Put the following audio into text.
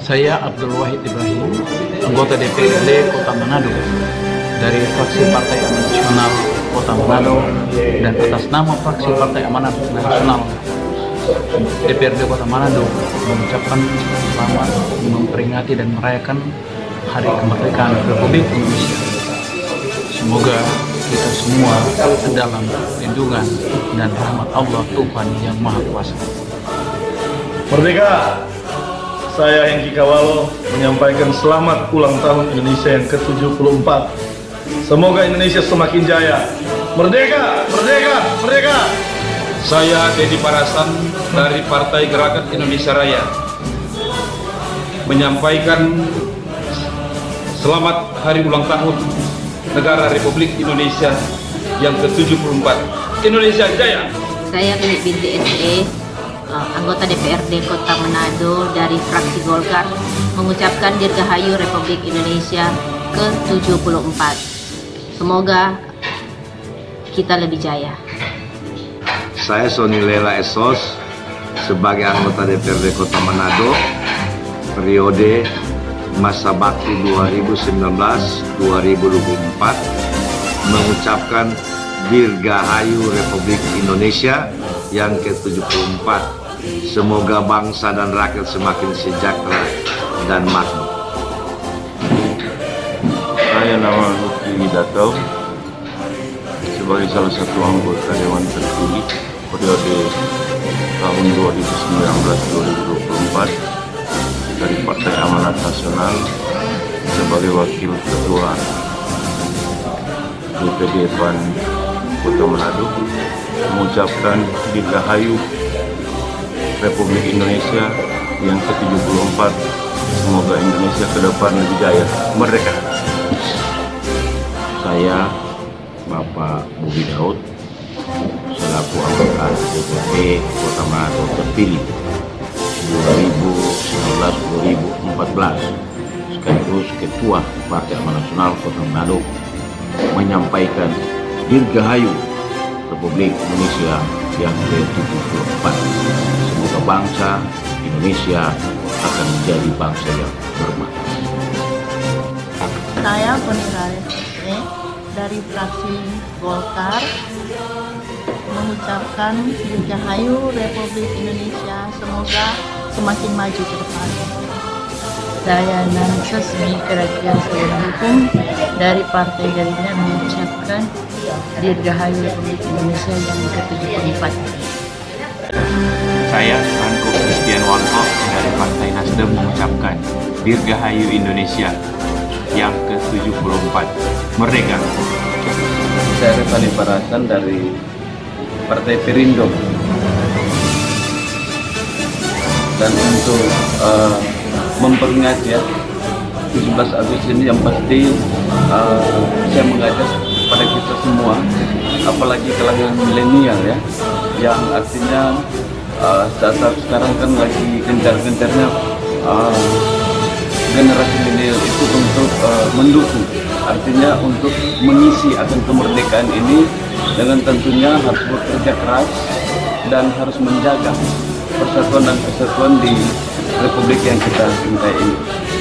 Saya Abdul Wahid Ibrahim, anggota DPRD Kota Manado dari fraksi Partai Amanat Nasional Kota Manado, dan atas nama fraksi Partai Amanat Nasional DPRD Kota Manado mengucapkan selamat memperingati dan merayakan Hari Kemerdekaan Republik Indonesia. Semoga kita semua dalam lindungan dan rahmat Allah Tuhan Yang Maha Kuasa. Merdeka! Saya Hengki Kawalo menyampaikan selamat ulang tahun Indonesia yang ke-74. Semoga Indonesia semakin jaya. Merdeka! Merdeka! Merdeka! Saya Dedi Parasan dari Partai Gerakan Indonesia Raya menyampaikan selamat hari ulang tahun Negara Republik Indonesia yang ke-74. Indonesia Jaya! Saya Lili binti SE, anggota DPRD Kota Manado dari fraksi Golkar, mengucapkan Dirgahayu Republik Indonesia ke-74. Semoga kita lebih jaya. Saya Sony Lela Esos sebagai anggota DPRD Kota Manado periode masa bakti 2019-2024 mengucapkan Dirgahayu Republik Indonesia yang ke-74. Semoga bangsa dan rakyat semakin sejahtera dan makmur. Saya nama Lutfi Widatau sebagai salah satu anggota Dewan Terpilih periode tahun 2019-2024 dari Partai Amanat Nasional sebagai Wakil Ketua DPD PAN Kota Manado mengucapkan Dirgahayu Republik Indonesia yang ke-74. Semoga Indonesia ke depan lebih jaya. Merdeka! Saya Bapak Bobi Daud selaku anggota DPD Kota Manado terpilih 2019-2014 sekaligus Ketua Partai Amanat Nasional Kota Manado menyampaikan Dirgahayu Republik Indonesia yang ke-74. Semoga bangsa Indonesia akan menjadi bangsa yang bermakna. Saya Penirale dari fraksi Golkar mengucapkan Dirgahayu Republik Indonesia, semoga semakin maju ke depan. Saya Nanses di Kerajaan Sewenang Hukum dari Partai Gerindra mengucapkan Dirgahayu Republik Indonesia yang ke-74. Saya Franco Christian Wanto dari Partai Nasdem mengucapkan Dirgahayu Indonesia yang ke-74. Merdeka! Saya Revani Parasan dari Partai Perindo. Dan untuk memperingati 17 Agustus ini yang pasti saya mengajak pada kita semua, apalagi kalangan milenial ya, yang artinya saat sekarang kan lagi gencar-gencarnya generasi milenial itu untuk mendukung, artinya untuk mengisi akan kemerdekaan ini dengan tentunya harus bekerja keras dan harus menjaga persatuan dan kesatuan di Republik yang kita cintai ini.